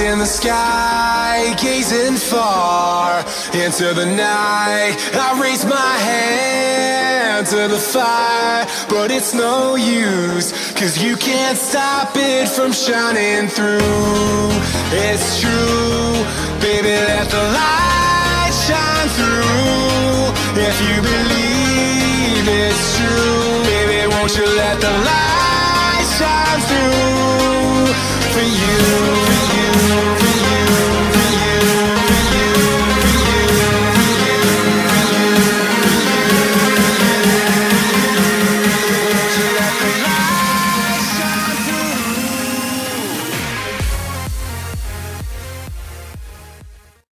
in the sky, gazing far into the night. I raise my hand to the fire, but it's no use, 'cause you can't stop it from shining through. It's true, baby, let the light shine through. If you believe it's true, baby, won't you let the light shine through for you?